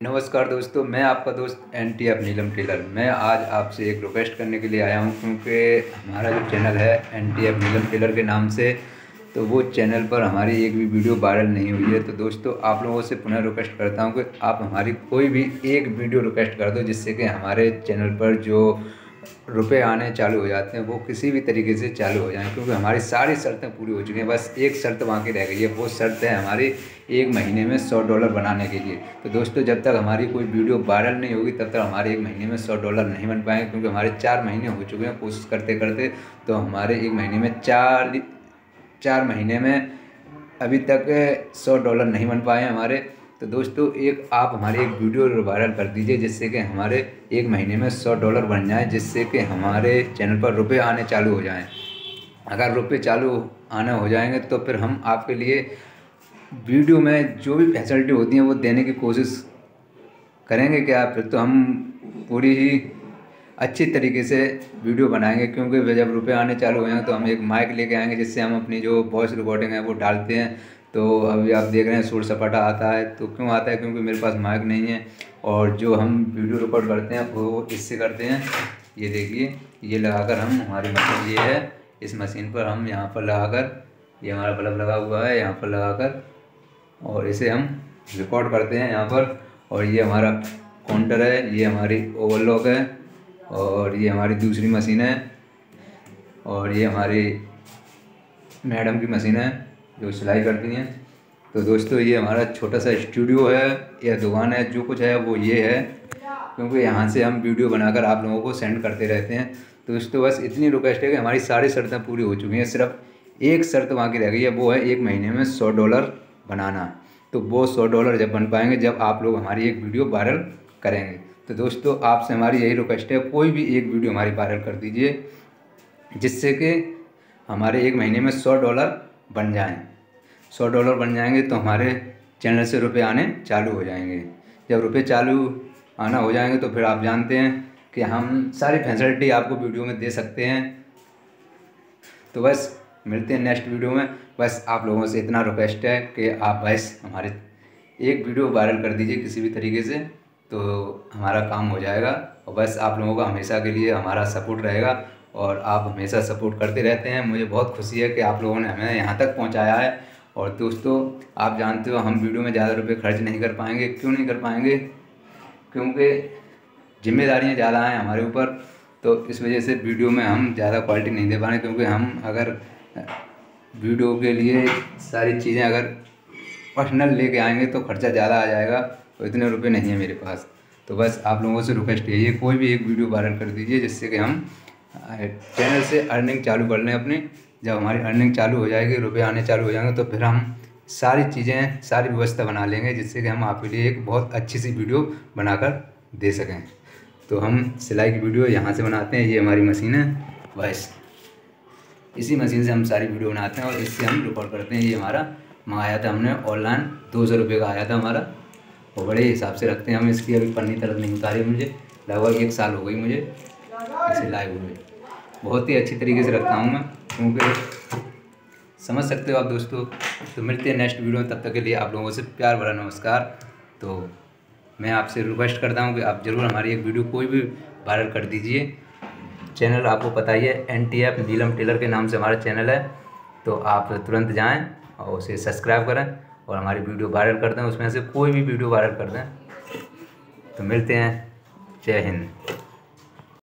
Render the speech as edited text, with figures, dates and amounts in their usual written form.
नमस्कार दोस्तों, मैं आपका दोस्त NTF नीलम टेलर। मैं आज आपसे एक रिक्वेस्ट करने के लिए आया हूं, क्योंकि हमारा जो चैनल है NTF नीलम टेलर के नाम से, तो वो चैनल पर हमारी एक भी वीडियो वायरल नहीं हुई है। तो दोस्तों, आप लोगों से पुनः रिक्वेस्ट करता हूं कि आप हमारी कोई भी एक वीडियो रिक्वेस्ट कर दो, जिससे कि हमारे चैनल पर जो रुपए आने चालू हो जाते हैं वो किसी भी तरीके से चालू हो जाएं, क्योंकि हमारी सारी शर्तें पूरी हो चुकी हैं। बस एक शर्त बाकी रह गई है, वो शर्त है हमारी एक महीने में $100 बनाने के लिए। तो दोस्तों, जब तक हमारी कोई वीडियो वायरल नहीं होगी तब तक हमारे एक महीने में $100 नहीं बन पाएंगे, क्योंकि हमारे 4 महीने हो चुके हैं कोशिश करते करते। तो हमारे एक महीने में चार महीने में अभी तक $100 नहीं बन पाए हैं हमारे। तो दोस्तों, एक आप हमारी एक वीडियो वायरल कर दीजिए, जिससे कि हमारे एक महीने में $100 बन जाए, जिससे कि हमारे चैनल पर रुपए आने चालू हो जाएं। अगर रुपए चालू आने हो जाएंगे तो फिर हम आपके लिए वीडियो में जो भी फैसिलिटी होती हैं वो देने की कोशिश करेंगे। क्या फिर तो हम पूरी ही अच्छी तरीके से वीडियो बनाएंगे, क्योंकि जब रुपए आने चालू हो जाएंगे तो हम एक माइक लेके आएंगे, जिससे हम अपनी जो वॉइस रिकॉर्डिंग है वो डालते हैं। तो अभी आप देख रहे हैं शोर सपाटा आता है, तो क्यों आता है? क्योंकि मेरे पास माइक नहीं है। और जो हम वीडियो रिकॉर्ड करते हैं वो इससे करते हैं। ये देखिए, ये लगाकर हम हमारी मशीन ये है, इस मशीन पर हम यहाँ पर लगाकर, ये हमारा बल्ब लगा हुआ है यहाँ पर लगाकर, और इसे हम रिकॉर्ड करते हैं यहाँ पर। और ये हमारा काउंटर है, ये हमारी ओवरलॉक है, और ये हमारी दूसरी मशीन है, और ये हमारी मैडम की मशीन है जो सिलाई करती हैं। तो दोस्तों, ये हमारा छोटा सा स्टूडियो है या दुकान है, जो कुछ है वो ये है, क्योंकि यहाँ से हम वीडियो बनाकर आप लोगों को सेंड करते रहते हैं। तो दोस्तों, बस इतनी रिक्वेस्ट है कि हमारी सारी शर्तें पूरी हो चुकी हैं, सिर्फ एक शर्त बाकी रह गई है, वो है एक महीने में $100 बनाना। तो वो $100 जब बन पाएंगे जब आप लोग हमारी एक वीडियो वायरल करेंगे। तो दोस्तों, आपसे हमारी यही रिक्वेस्ट है, कोई भी एक वीडियो हमारी वायरल कर दीजिए, जिससे कि हमारे एक महीने में $100 बन जाएं। $100 बन जाएंगे तो हमारे चैनल से रुपए आने चालू हो जाएंगे। जब रुपए चालू आना हो जाएंगे तो फिर आप जानते हैं कि हम सारी फैसिलिटी आपको वीडियो में दे सकते हैं। तो बस मिलते हैं नेक्स्ट वीडियो में। बस आप लोगों से इतना रिक्वेस्ट है कि आप बस हमारे एक वीडियो वायरल कर दीजिए किसी भी तरीके से, तो हमारा काम हो जाएगा। और बस आप लोगों का हमेशा के लिए हमारा सपोर्ट रहेगा, और आप हमेशा सपोर्ट करते रहते हैं। मुझे बहुत खुशी है कि आप लोगों ने हमें यहाँ तक पहुँचाया है। और दोस्तों, आप जानते हो हम वीडियो में ज़्यादा रुपए खर्च नहीं कर पाएंगे। क्यों नहीं कर पाएंगे? क्योंकि जिम्मेदारियाँ ज़्यादा हैं हमारे ऊपर, तो इस वजह से वीडियो में हम ज़्यादा क्वालिटी नहीं दे पा रहे। क्योंकि हम अगर वीडियो के लिए सारी चीज़ें अगर पर्सनल लेके आएंगे तो खर्चा ज़्यादा आ जाएगा, तो इतने रुपए नहीं है मेरे पास। तो बस आप लोगों से रिक्वेस्ट यही है, कोई भी एक वीडियो वायरल कर दीजिए, जिससे कि हम चैनल से अर्निंग चालू कर लें अपनी। जब हमारी अर्निंग चालू हो जाएगी, रुपए आने चालू हो जाएंगे, तो फिर हम सारी चीज़ें, सारी व्यवस्था बना लेंगे, जिससे कि हम आपके लिए एक बहुत अच्छी सी वीडियो बनाकर दे सकें। तो हम सिलाई की वीडियो यहाँ से बनाते हैं, ये हमारी मशीन है, बस इसी मशीन से हम सारी वीडियो बनाते हैं और इससे हम रिकॉर्ड करते हैं। ये हमारा मंगाया था हमने ऑनलाइन, $200 का आया था हमारा, और बड़े हिसाब से रखते हैं हम इसकी। अभी पन्नी तक नहीं उतारी, मुझे लगभग 1 साल हो गई मुझे इसे लाए हुए। बहुत ही अच्छी तरीके से रखता हूँ मैं, क्योंकि समझ सकते हो आप दोस्तों। तो मिलते हैं नेक्स्ट वीडियो में, तब तक के लिए आप लोगों से प्यार भरा नमस्कार। तो मैं आपसे रिक्वेस्ट करता हूँ कि आप ज़रूर हमारी एक वीडियो कोई भी वायरल कर दीजिए। चैनल आपको पता ही है, NTF नीलम टेलर के नाम से हमारा चैनल है। तो आप तुरंत जाएं और उसे सब्सक्राइब करें और हमारी वीडियो वायरल कर दें, उसमें से कोई भी वीडियो वायरल कर दें। तो मिलते हैं, जय हिंद।